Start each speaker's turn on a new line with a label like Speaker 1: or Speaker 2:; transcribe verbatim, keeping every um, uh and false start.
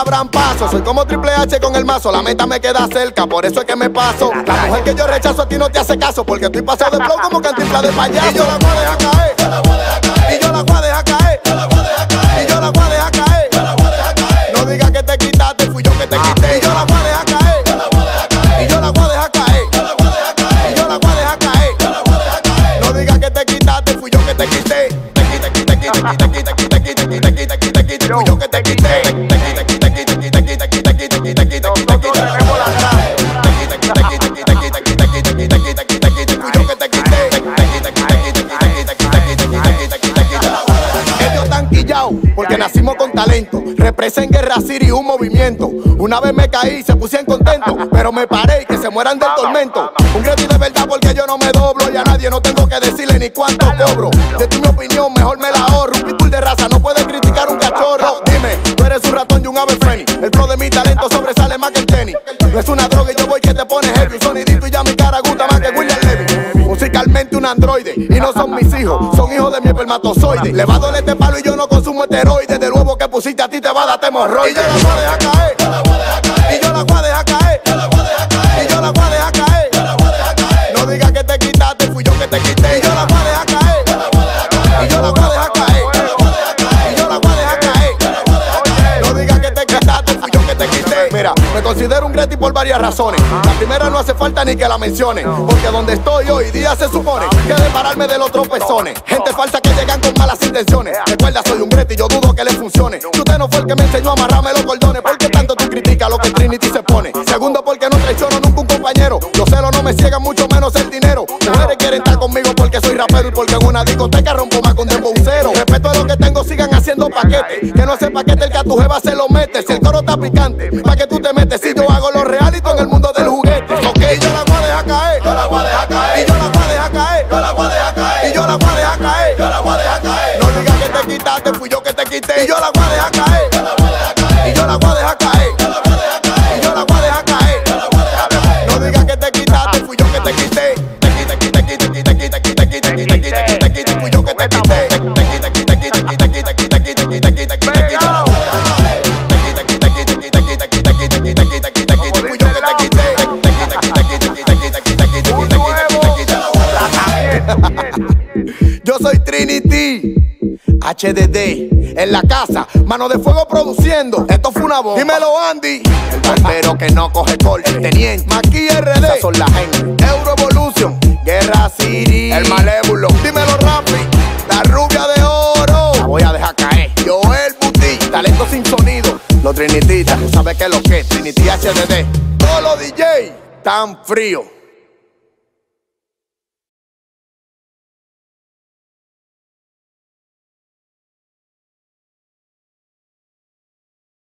Speaker 1: abran paso. Soy como Triple H con el mazo, la meta me queda cerca, por eso es que me paso. La mujer que yo rechazo a ti no te hace caso, porque estoy pasado de flow como Cantinflas de payaso. Y yo la voy a dejar caer, yo la voy a dejar caer, y yo la voy a dejar caer, yo la voy a dejar caer, y yo la voy a dejar caer, yo la voy a dejar caer. No digas que te quitaste, fui yo que te quité. Y yo la voy a dejar caer, yo la voy a dejar caer, y yo la voy a dejar caer, yo la voy a dejar caer, y yo la voy a dejar caer, yo la voy a dejar caer. No digas que te quitaste, fui yo que te quité. Te quité, quité, quité, quité, quité, quité, quité, quité, quité, quité, quité, fui yo que te quité. Te quité, quité, quité, quité, quité, quité, quité, quité, quité, quité, quité, quité, porque nacimos con talento. Represen Guerra City, un movimiento. Una vez me caí, se pusieron contentos, pero me paré y que se mueran del tormento. Un Greti de verdad porque yo no me doblo, y a nadie no tengo que decirle ni cuánto cobro. De tu mi opinión, mejor me la ahorro. Un pitbull de raza no puede criticar un cachorro. Dime, tú eres un ratón y un ave fénix. El flow de mi talento sobresale más que el tenis. No es una droga y yo voy que te pones heavy. Un sonidito y ya mi cara gusta más que William Levy. Musicalmente un androide, y no son mis hijos, son hijos de mi espermatozoide. Le va a doler este palo y yo no consumo esteroides. Del huevo que pusiste a ti te va a dar hemorroides. Y yo la voy a dejar caer, yo la voy a dejar caer, y yo la voy a dejar caer, yo la voy a dejar caer, y yo la voy a dejar caer, yo la voy a dejar caer. No digas que te quitaste, fui yo que te quité. Y yo la voy a dejar caer, yo la voy a dejar caer, y yo la voy a dejar caer, yo la voy a dejar caer, y yo la voy a dejar caer, yo la voy a dejar caer. No digas que te quitaste, fui yo que te quité. Mira, me considero un Greti por varias razones. La primera no hace falta ni que la mencione, porque donde estoy hoy día se supone que de pararme de los tropezones. Gente falsa que llegan con malas intenciones. Recuerda, soy un Greti, yo dudo que le funcione. Si usted no fue el que me enseñó a amarrarme los cordones, ¿por qué tanto tú criticas lo que Trinity se pone? Segundo, porque no traiciono nunca un compañero. Los celos no me ciegan, mucho menos el dinero. Mujeres quieren estar conmigo porque soy rapero y porque en una discoteca rompo más con dembowcero. Respeto a lo que tengo, sigan haciendo paquetes. Que no hace paquete el que a tu jeva se lo mete. Si el coro está picante, pa' que tú te metes. Si yo hago lo realito en el mundo del juguete. Ok, yo la voy a dejar caer, yo la voy a dejar caer, y yo la voy a dejar caer, yo la voy a dejar caer, y yo la voy a dejar caer, yo la voy a dejar caer. No digas que te quitaste, fui yo que te quité. Y yo la voy a dejar caer, yo la voy a dejar caer, y yo la voy a dejar caer, yo la voy a dejar caer, y yo la voy a dejar caer, yo la voy a dejar caer. No digas que te quitaste, fui yo que te quité. Te quité, quité, quité, quité, quité, quité, quité, quité, quité, quité, quité, fui yo que te quité. Te quité, quité, quité, quité, quité, quité, quité, quité, quité, quité, quité. Yo soy Trinity, H D D, en la casa, mano de fuego produciendo. Esto fue una bomba. Dímelo, Andy, el bombero que no coge corte. El teniente, Maki R D, esas son la gente. Euro Evolution, Guerra City, el malévolo. Dímelo, Rafi, la rubia de oro. La voy a dejar caer. Joel Buti, talento sin sonido. Los Trinitistas, tú sabes que es lo que es. Trinity H D D, todos los D J tan fríos.